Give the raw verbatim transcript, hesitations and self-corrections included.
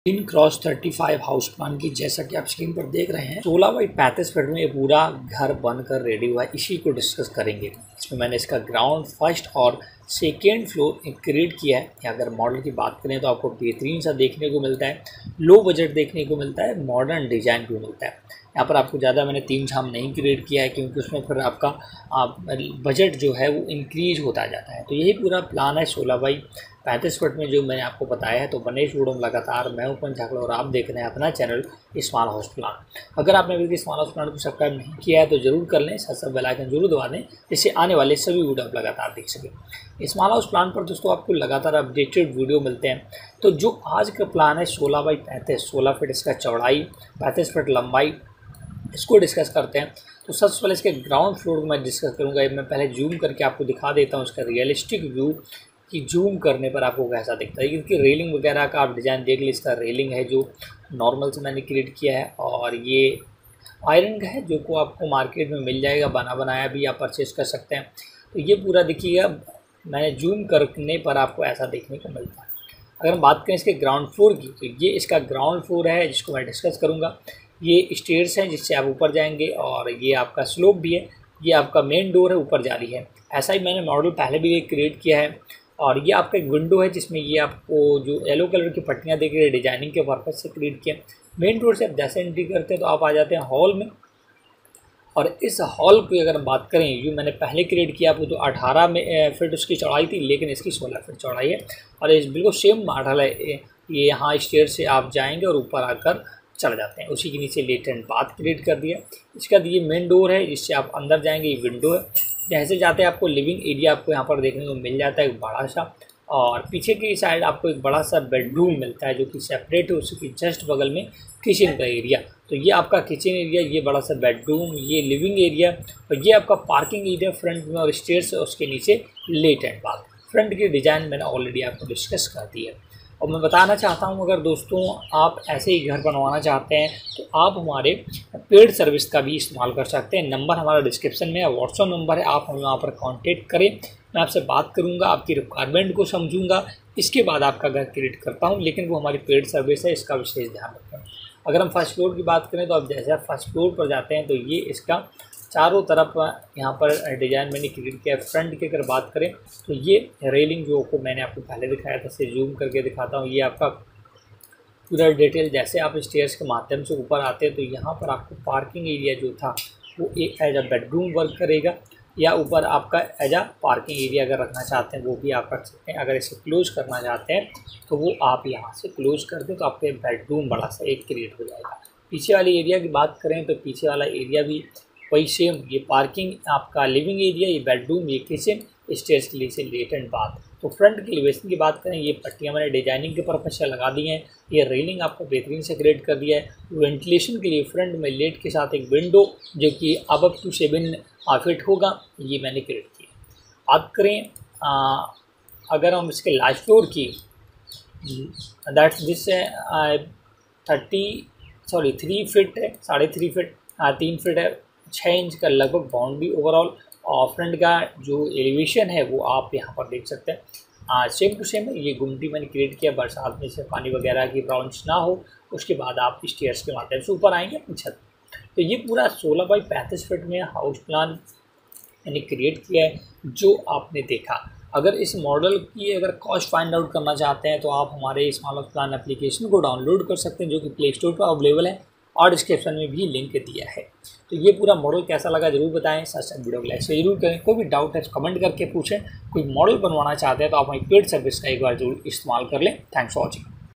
इन cross thirty five house plan की जैसा कि आप स्क्रीन पर देख रहे हैं सोलह बाई पैंतीस फीट में ये पूरा घर बनकर रेडी हुआ है। इसी को डिस्कस करेंगे। इसमें मैंने इसका ग्राउंड फर्स्ट और सेकेंड फ्लोर क्रिएट किया है। अगर मॉडल की बात करें तो आपको बेहतरीन सा देखने को मिलता है, लो बजट देखने को मिलता है, मॉडर्न डिज़ाइन भी मिलता है। यहाँ पर आपको ज़्यादा मैंने तीन झाम नहीं क्रिएट किया है क्योंकि उसमें फिर आपका आप बजट जो है वो इंक्रीज होता जाता है। तो यही पूरा प्लान है सोलह बाई पैंतीस फुट में जो मैंने आपको बताया है। तो बनेश वीडियो में लगातार मैं हूं पंच झाकड़ा और आप देख रहे हैं अपना चैनल स्मॉल हाउस प्लान। अगर आपने अभी स्मॉल हाउस प्लान को सब्सक्राइब नहीं किया है तो जरूर कर लें, साथ साथ बेल आइकन जरूर दबा दें जिससे आने वाले सभी वीडियो आप लगातार देख सकें। स्मॉल हाउस प्लान पर दोस्तों आपको लगातार अपडेटेड वीडियो मिलते हैं। तो जो आज का प्लान है सोलह बाई पैंतीस, सोलह फीट इसका चौड़ाई, पैंतीस फीट लंबाई, इसको डिस्कस करते हैं। तो सबसे पहले इसके ग्राउंड फ्लोर को मैं डिस्कस करूँगा। मैं पहले जूम करके आपको दिखा देता हूँ इसका रियलिस्टिक व्यू कि जूम करने पर आपको कैसा दिखता है। क्योंकि रेलिंग वगैरह का आप डिज़ाइन देख लीजिए। इसका रेलिंग है जो नॉर्मल से मैंने क्रिएट किया है और ये आयरन का है जो को आपको मार्केट में मिल जाएगा, बना बनाया भी आप परचेज़ कर सकते हैं। तो ये पूरा देखिएगा, मैंने जूम करने पर आपको ऐसा देखने को मिलता है। अगर हम बात करें इसके ग्राउंड फ्लोर की तो ये इसका ग्राउंड फ्लोर है जिसको मैं डिस्कस करूँगा। ये स्टेयर्स हैं जिससे आप ऊपर जाएंगे और ये आपका स्लोप भी है। ये आपका मेन डोर है, ऊपर जा रही है। ऐसा ही मैंने मॉडल पहले भी एक क्रिएट किया है। और ये आपका एक विंडो है जिसमें ये आपको जो येलो कलर की पट्टियाँ देख रहे हैं डिजाइनिंग के पर्पज से क्रिएट किया। मेन डोर से आप जैसे एंट्री करते हैं तो आप आ जाते हैं हॉल में। और इस हॉल की अगर हम बात करें, ये मैंने पहले क्रिएट किया आपको तो अठारह में फीट उसकी चौड़ाई थी, लेकिन इसकी सोलह फीट चौड़ाई है। और इस बिल्कुल सेम मॉडल है। ये यहाँ स्टेयर से आप जाएंगे और ऊपर आकर चल जाते हैं। उसी के नीचे लेटेंट बाथ क्रिएट कर दिया। इसका ये मेन डोर है जिससे आप अंदर जाएंगे। ये विंडो है, जैसे जाते हैं आपको लिविंग एरिया आपको यहाँ पर देखने को मिल जाता है एक बड़ा सा। और पीछे की साइड आपको एक बड़ा सा बेडरूम मिलता है जो कि सेपरेट है। उसके जस्ट बगल में किचन का एरिया। तो ये आपका किचन एरिया, ये बड़ा सा बेडरूम, ये लिविंग एरिया और ये आपका पार्किंग एरिया फ्रंट में और स्टेयर्स उसके नीचे लेटेंट बाथ। फ्रंट की डिज़ाइन मैंने ऑलरेडी आपको डिस्कस कर दी है। और मैं बताना चाहता हूं अगर दोस्तों आप ऐसे ही घर बनवाना चाहते हैं तो आप हमारे पेड सर्विस का भी इस्तेमाल कर सकते हैं। नंबर हमारा डिस्क्रिप्शन में है, व्हाट्सअप नंबर है, आप हमें वहाँ पर कांटेक्ट करें। मैं आपसे बात करूँगा, आपकी रिक्वायरमेंट को समझूंगा, इसके बाद आपका घर क्रिएट करता हूँ। लेकिन वो हमारी पेड सर्विस है, इसका विशेष ध्यान रखें। अगर हम फर्स्ट फ्लोर की बात करें तो आप जैसे आप फर्स्ट फ्लोर पर जाते हैं तो ये इसका चारों तरफ यहाँ पर डिज़ाइन मैंने क्रिएट किया है। फ्रंट की अगर बात करें तो ये रेलिंग जो को मैंने आपको पहले दिखाया था, से जूम करके दिखाता हूँ। ये आपका पूरा डिटेल, जैसे आप स्टेयर्स के माध्यम से ऊपर आते हैं तो यहाँ पर आपको पार्किंग एरिया जो था वो एक एज अ बेडरूम वर्क करेगा, या ऊपर आपका एज अ पार्किंग एरिया अगर रखना चाहते हैं वो भी आप रख सकते हैं। अगर इसे क्लोज करना चाहते हैं तो वो आप यहाँ से क्लोज कर दें तो आपके बेडरूम बड़ा सा एक क्रिएट हो जाएगा। पीछे वाले एरिया की बात करें तो पीछे वाला एरिया भी वही सेम, ये पार्किंग आपका लिविंग एरिया, ये बेडरूम, ये किचन, स्टेयर्स के लिए से लेटेंट बाथ। तो फ्रंट की एलिवेशन की बात करें, ये पट्टियाँ मैंने डिजाइनिंग के पर्पज से लगा दी हैं। ये रेलिंग आपको बेहतरीन से क्रिएट कर दिया है। वेंटिलेशन के लिए फ्रंट में लेट के साथ एक विंडो जो कि अब अप टू सेवन फीट होगा, ये मैंने क्रिएट किया। बात करें आ, अगर हम इसके लास्ट फ्लोर की, that's this thirty sorry three feet है, साढ़े थ्री फिट तीन फिट है, छः इंच का लगभग बाउंड्री ओवरऑल। और फ्रंट का जो एलिवेशन है वो आप यहाँ पर देख सकते हैं। सेम टू सेम ये गुमटी मैंने क्रिएट किया, बरसात में से पानी वगैरह की प्रॉब्लम ना हो। उसके बाद आप स्टेयर्स के माध्यम से ऊपर आएंगे अपनी छत। तो ये पूरा सोलह बाई पैंतीस फीट में हाउस प्लान मैंने क्रिएट किया है जो आपने देखा। अगर इस मॉडल की अगर कॉस्ट फाइंड आउट करना चाहते हैं तो आप हमारे स्मॉल हाउस प्लान एप्लीकेशन को डाउनलोड कर सकते हैं जो कि प्ले स्टोर पर अवेलेबल है और डिस्क्रिप्शन में भी लिंक दिया है। तो ये पूरा मॉडल कैसा लगा जरूर बताएं, साथ साथ वीडियो को लाइक से जरूर करें। कोई भी डाउट है तो कमेंट करके पूछें। कोई मॉडल बनवाना चाहते हैं तो आप हमारी पेड सर्विस का एक बार जरूर इस्तेमाल कर लें। Thanks for watching.